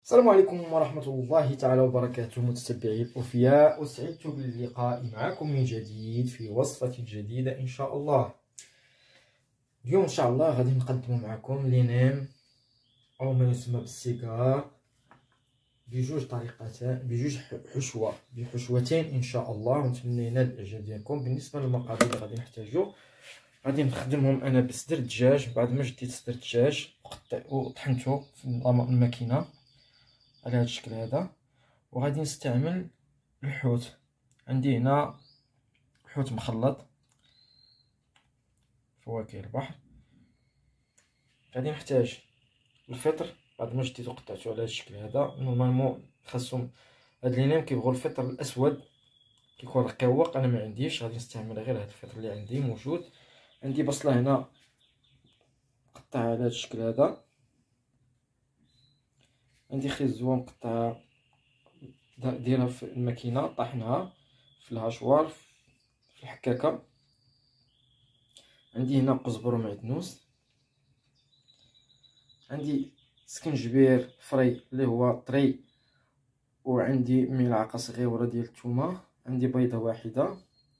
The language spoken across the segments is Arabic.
السلام عليكم ورحمة الله تعالى وبركاته متتبعي الأوفياء، أسعدت باللقاء معكم من جديد في وصفة جديدة إن شاء الله. اليوم إن شاء الله غادي نقدم معكم لينام أو ما يسمى بالسيجار بجوج طريقتين، بحشوتين إن شاء الله، ونتمنى ينال الإعجاب ديالكم. بالنسبة للمقادير اللي غادي نحتاجو، غادي نخدمهم أنا بصدر الدجاج. بعد ما جديت صدر الدجاج وطحنتو في الماكينة على هذا الشكل هذا، وغادي نستعمل الحوت. عندي هنا حوت مخلط فواكه البحر. غادي نحتاج الفطر بعد ما جديت وقطعته على هذا الشكل هذا. نورمالمون خاصهم هاد لينام كيبغوا الفطر الاسود كيكون رقيق، انا ما عنديش، غادي نستعمل غير هاد الفطر اللي عندي موجود. عندي بصله هنا مقطعه على هذا الشكل هذا. عندي خيزو مقطعه ديرها في الماكينه، طحنها في الهاشوار في الحكاكه. عندي هنا قزبر ومعدنوس. عندي سكنجبير فري اللي هو طري، وعندي ملعقه صغيره ديال الثومه. عندي بيضه واحده.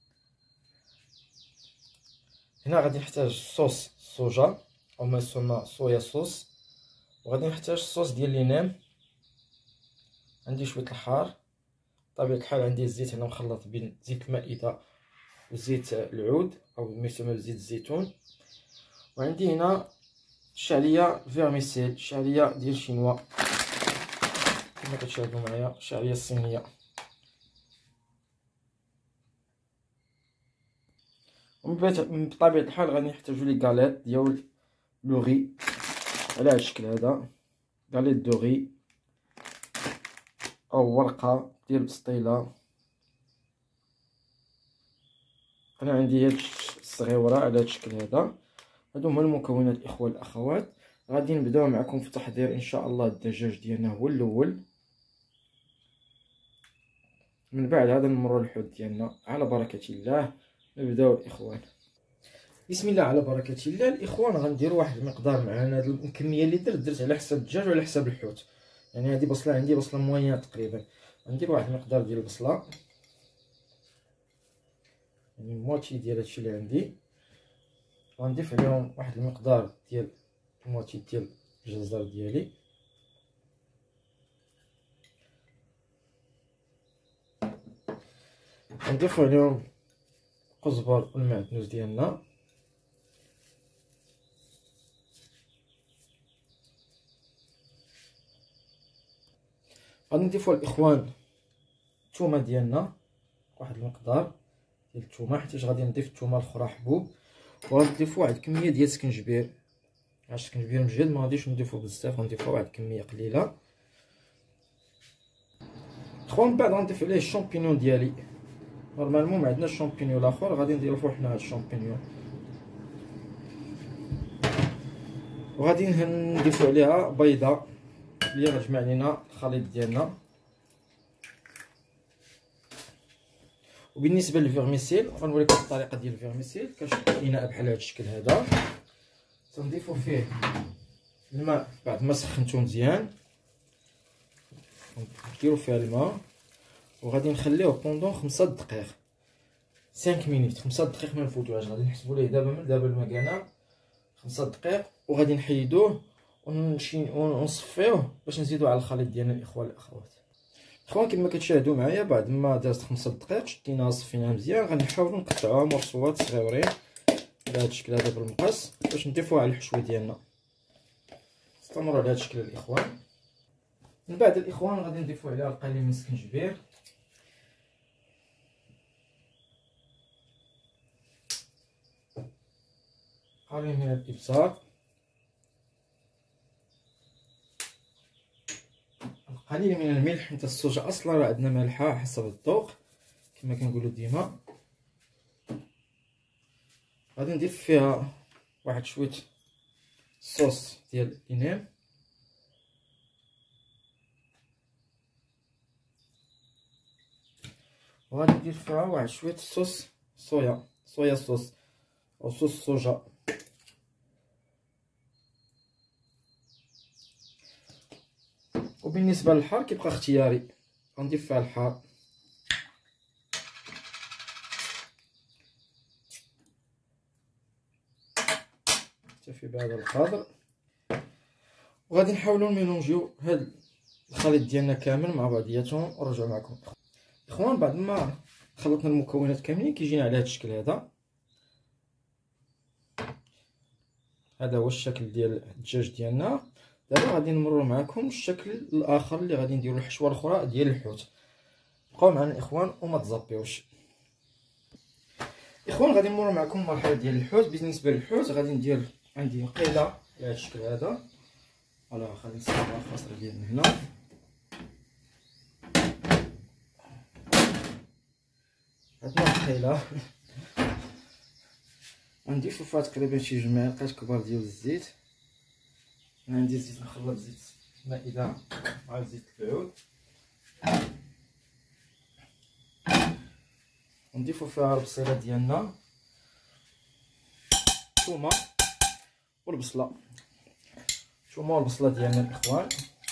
هنا غادي نحتاج صوص صوجا او ما يسمى صويا صوص، وغادي نحتاج صوص ديال لينام. عندي شويه الحار بطبيعه الحال. عندي الزيت هنا مخلط بين زيت المائده وزيت العود او ما يسمى بزيت الزيتون. وعندي هنا شعريه فيرميسيل، شعريه ديال شينوا كما كتشاهدوا معايا، شعريه الصينيه. بطبيعه الحال غادي نحتاجو لي غاليط ديال لوغي على هذا الشكل هذا، غاليط دوغي او ورقه ديال بسطيله. انا عندي هاد الصغيوره على هذا الشكل هذا. هادو هما المكونات الاخوه الاخوات. غادي نبداو معكم في تحضير ان شاء الله الدجاج ديالنا هو الاول. من بعد هذا نمروا الحوت ديالنا على بركه الله. نبداو الاخوان، بسم الله على بركه الله. الاخوان غنديروا واحد المقدار معنا. هاد الكميه اللي درت على حساب الدجاج وعلى حساب الحوت. يعني هذه بصله، عندي بصله موينه تقريبا. غندير واحد المقدار ديال البصله، يعني مواتي ديال هادشي اللي عندي. غنضيف عليهم واحد المقدار ديال مواتي ديال الجزر ديالي. غنضيفو عليهم القزبر والمعدنوس ديالنا. غادي نضيفو الاخوان الثومه ديالنا، واحد المقدار ديال الثومه، حيت غادي نضيف الثومه الاخرى حبوب. وغنضيفو واحد الكميه ديال السكنجبير. السكنجبير مجهد ما غاديش نضيفو بزاف، غنضيفو واحد الكميه قليله. اخوان من بعد غنضيف عليه الشامبينيون ديالي. نورمالمون ما عندناش الشامبينيون الاخر، غادي نديرو حنا هاد الشامبينيون. وغادي نضيفو عليها بيضه اللي غتجمع لينا الخليط ديالنا. وبالنسبه للفيرميسيل غنوريكم الطريقه ديال الفيرميسيل. كنشد الاناء بحال هذا الشكل هذا، تنضيفو فيه الماء بعد ما سخنتو مزيان. نديرو فيها الماء وغادي نخليوه بوندون 5 دقائق، 5 مينوت. 5 دقائق ما نفوتوهاش، غادي نحسبوا ليه دابا من دابا المكانه 5 دقائق. وغادي نحيدوه ونصفيوه باش نزيدو على الخليط ديالنا الاخوان الاخوات. اخوان كما كتشاهدوا معايا، بعد ما دازت 5 دقائق شديناها صفيناها مزيان. غنحاولوا نقطعوها مرصوات صغيورين على هذا الشكل هذا بالمقص باش نضيفوها على الحشوه ديالنا. استمروا على هذا الشكل الاخوان. من بعد الاخوان غادي نضيفو عليها القليل من السكنجبير. قليل من الابزار، قليل من الملح، حيت الصوجه اصلا راه عندنا مالحه حسب الذوق كما كنقولوا ديما. غادي نضيف فيها واحد شويه صوص ديال لينام. وغادي ندير فيها واحد شويه صوص صويا صوص او صوص صوجا. وبالنسبه للحار كيبقى اختياري، غنضيف فيها الحار. نكتفي بهذا القدر، وغادي نحاولوا نميلونجيو هاد الخليط ديالنا كامل مع بعضياتهم ونرجعوا معكم. اخوان بعد ما خلطنا المكونات كاملين كيجينا على هذا الشكل هذا. هذا هو الشكل ديال الدجاج ديالنا. دابا غادي نمروا معكم الشكل الاخر اللي غادي نديروا الحشوه الاخرى ديال الحوت. بقاو معنا الاخوان وما تزابيوش. اخوان غادي نمروا معكم المرحله ديال الحوت. بالنسبه للحوت غادي ندير عندي قيله على هذا الشكل هذا. فوالا غادي نصاوبها الخاصره ديالنا هنا. عندنا القيله غنضيفو فيها تقريبا شي 2 معالق كبار ديال الزيت. انا عندي زيت مخلط، زيت مائده مع زيت العود. نضيفو فيها البصيله ديالنا، الثومه والبصله. الثومه والبصله ديالنا الاخوان.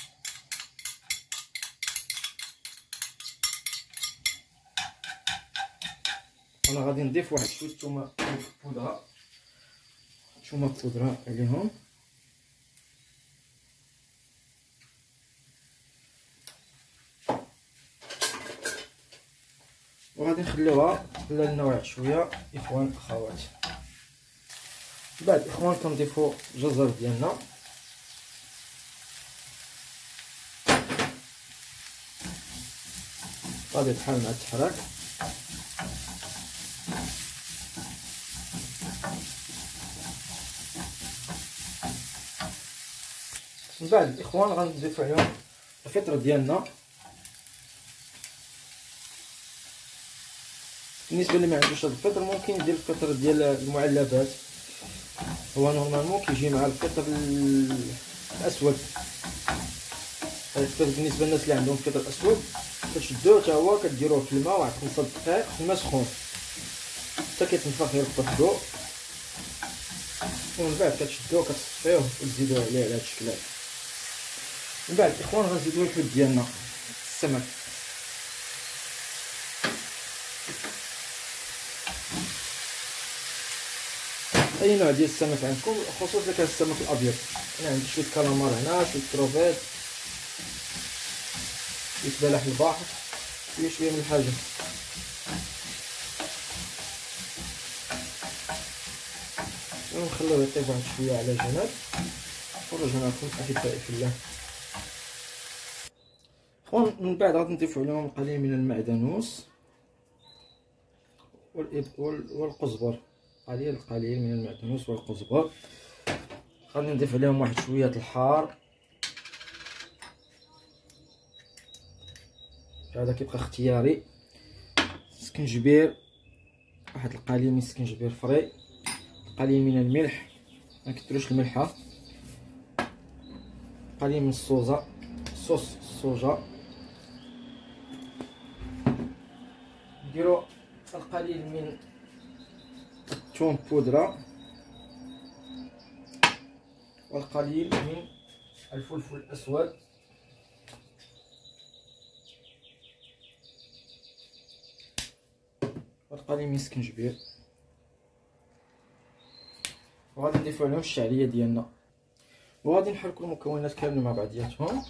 انا غادي نضيف واحد شويه ثومه بودره، ثومه بودره عليهم. وغادي نخليوها لنا واحد شويه اخوان اخوات. بعد اخوان كنضيفوا الجزر ديالنا، بطبيعه الحال مع التحراك. من بعد الاخوان غنضيفوا عليهم الفطر ديالنا. بالنسبه اللي ما عندوش هذا الفطر ممكن يدير الفطر ديال المعلبات، هو نورمالمون كيجي مع الفطر الاسود. الفطر بالنسبه للناس اللي عندهم فطر اسود كتشدوه حتى هو كديروه في الماء واحد 5 دقائق في الماء سخون حتى كيتنفخ يربط الضوء، ومن بعد كتشدوه كتصفيوه وتزيدوه عليه على هذا الشكل هذا. من بعد الاخوان غنزيدو الحوت ديالنا، السمك. اي نوع ديال السمك عندكم، خصوصا كان السمك الابيض. انا عندي شويه كالامار هنا، شويه كروفيت، شويه بلح البحر، شويه من الحاجه. ونخليوه يطيب واحد شويه على جنب ونرجع لكم احبائي في الله. من بعد غادي نضيفو عليهم القليل من المعدنوس والقزبر، القليل من المعدنوس والقزبر. غادي نضيف عليهم واحد شويه الحار، هذا كيبقى اختياري. سكنجبير، واحد القليل من السكنجبير فري، قليل من الملح، ما كتروش الملحه، قليل من الصوص الصوجا، نديرو القليل من الثوم بودره والقليل من الفلفل الاسود، والقليل من السكنجبير. وغادي نضيفو عليهم الشعريه ديالنا، وغادي نحركو المكونات كاملين مع بعضياتهم.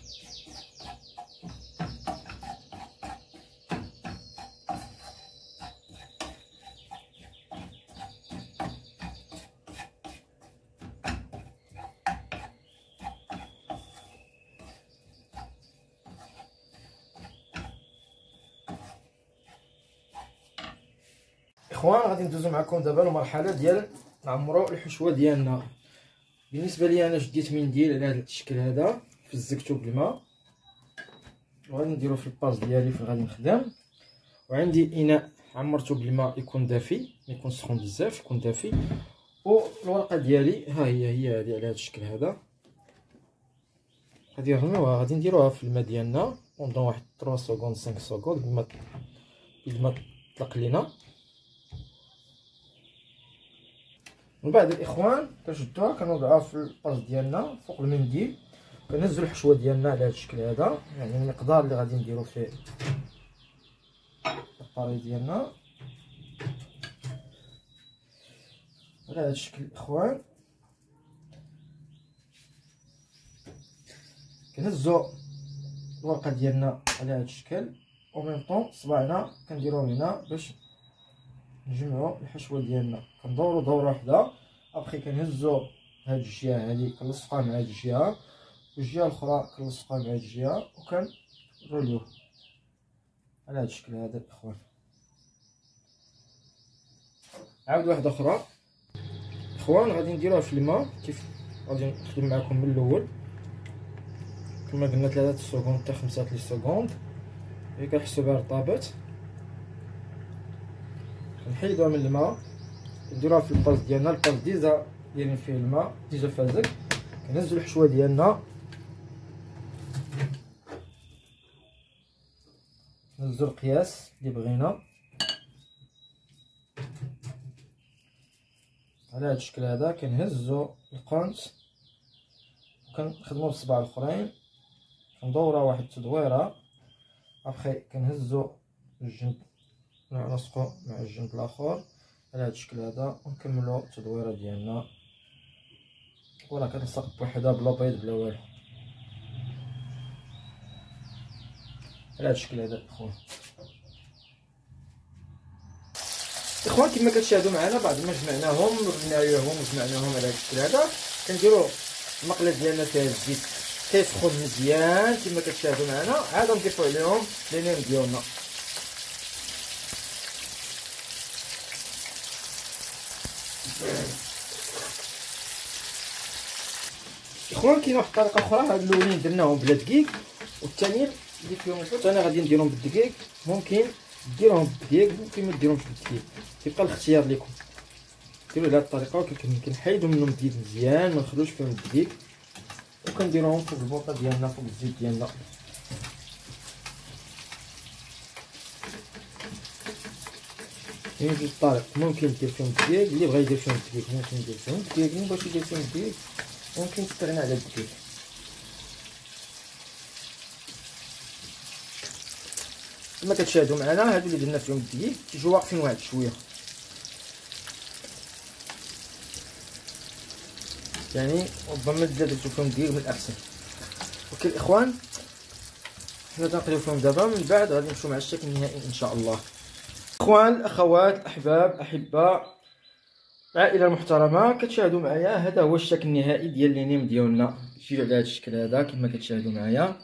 اخوان غادي ندوزو معكم دابا المرحله ديال نعمرو الحشوه ديالنا. بالنسبه لي انا شديت منديل على هذا الشكل هذا، فزكتو بالماء، وغادي نديرو في الباز ديالي فين غادي نخدم. وعندي اناء عمرته بالماء يكون دافي، ما يكون سخون بزاف، يكون دافي. والورقه ديالي ها هي هذه على هذا الشكل هذا. غادي نرميوها، غادي نديروها في الماء ديالنا بوندون واحد 3 سكوند 5 سكوند قبل ما تطلق لينا. من بعد الاخوان كنشدوها كنوضعوها في الباز ديالنا فوق المنديل، كنهزو الحشوه ديالنا على هذا الشكل هذا، يعني المقدار اللي غادي نديرو فيه الطاري ديالنا على هذا الشكل الاخوان. كنهزو الورقه ديالنا على هذا الشكل، او ميم طون صباعنا كنديروهم هنا باش نجمعوا الحشوه ديالنا. كندورو دوره واحده، ابخي كنهزو هاد الجهه هادي كنلصقوها مع هاد الجهه، والجهه الاخرى كنلصقوها مع هاد الجهه، وكنروليوه على هاد الشكل هذا الاخوان. عاود واحده اخرى اخوان، غادي نديروها في الماء كيف غادي نخدم معكم من الاول كما قلنا 3 سكوند حتى 5 سكوند. ملي كنحسوا بها رطابت كنحيدوها من الماء، كنديروها في الباز ديالنا. الباز ديجا دايرين فيه الماء ديجا فازك. كنهزو الحشوه ديالنا، نهزو القياس اللي بغينا على هذا الشكل هذا. كنهزو القنت وكنخدمو بالصباع الاخرين، كندورها واحد التدويره، ابخي كنهزو الجنب نلصقو مع الجنب الاخر على هذا الشكل هذا، ونكملو التدويره ديالنا. وراه كنلصق بوحدها بلا بيض بلا والو على هذا الشكل هذا اخوان. اخوان كما كتشاهدوا معنا بعد ما جمعناهم ورناوهم وجمعناهم على هذا الشكل هذا، كنديروا المقله ديالنا فيها الزيت كيسخن مزيان كما كتشاهدوا معنا. عاد نضيفوا عليهم لينين ديالنا. اخوان كاين واحد الطريقه اخرى، هاد الاولين درناهم بلا دقيق، والثانيين اللي فيهم الحوت انا غادي نديرهم بالدقيق. ممكن ديروهم بالدقيق، ممكن ما ديروهمش بالدقيق، كيبقى الاختيار لكم. ديروا بهذه الطريقه وكنحيدوا منهم الزيت مزيان، ما نخلوش فيهم الدقيق، وكنديروهم فوق البوطه ديالنا فوق الزيت ديالنا. كاين جوج طرق، ممكن دير فيهم الدقيق، اللي بغى يدير فيهم الدقيق ممكن يدير فيهم الدقيق، اللي مبغاش يدير فيهم الدقيق ممكن تستغنى على الدقيق. كما كتشاهدوا معنا هادو اللي درنا فيهم الدقيق تيجيو واقفين واحد شويه، يعني ربما الا درتو فيهم الدقيق من الاحسن. اوكي الاخوان، حنا غنقليو فيهم دابا، من بعد غادي نمشيو مع الشكل النهائي ان شاء الله. اخوان الاخوات الاحباب احباء العائله المحترمه، كتشاهدوا معايا هذا هو الشكل النهائي ديال لينيم ديالنا. جيو على هذا الشكل هذا كما كتشاهدوا معايا.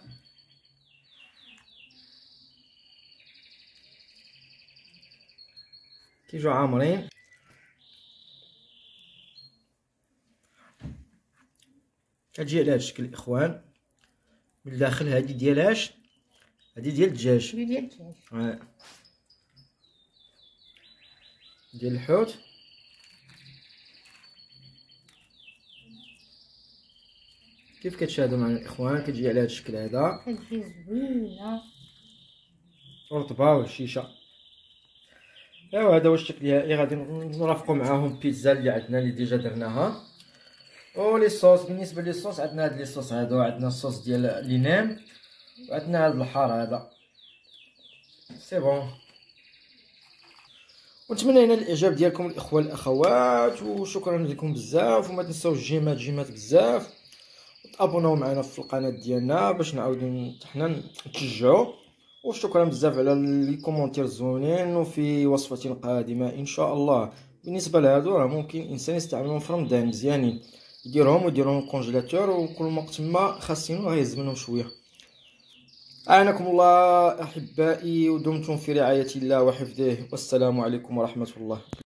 كيجيو عامرين. كتجي على هذا الشكل الاخوان. من الداخل هذه ديالاش، هذه ديال الدجاج، ديال الحوت. كيف كتشاهدوا معنا الاخوان كتجي على هذا الشكل هذا، كتجي زوينه ورطبه والشيشه. ايوا هذا هو الشكل النهائي. غادي نرافقوا معاهم بيتزا اللي عندنا اللي ديجا درناها. ولي صوص، بالنسبه لي صوص عندنا هاد لي صوص هادو، عندنا الصوص ديال لينام وعندنا هاد البحار هذا سي بون. ونتمنى ينال الاعجاب ديالكم الاخوه الاخوات، وشكرا لكم بزاف. وما تنساوش جيمات بزاف، وتابوناو معنا في القناه ديالنا باش نعاودو حنا نتشجعوا. وشكرا بزاف على لي كومونتير زوينين، وفي وصفه قادمه ان شاء الله. بالنسبه لهادو راه ممكن الانسان يستعملهم في رمضان مزيانين، يديرهم الكونجيلاتور، وكل وقت ما خاصينو غيهز منهم شويه. اعانكم الله احبائي، ودمتم في رعايه الله وحفظه، والسلام عليكم ورحمه الله.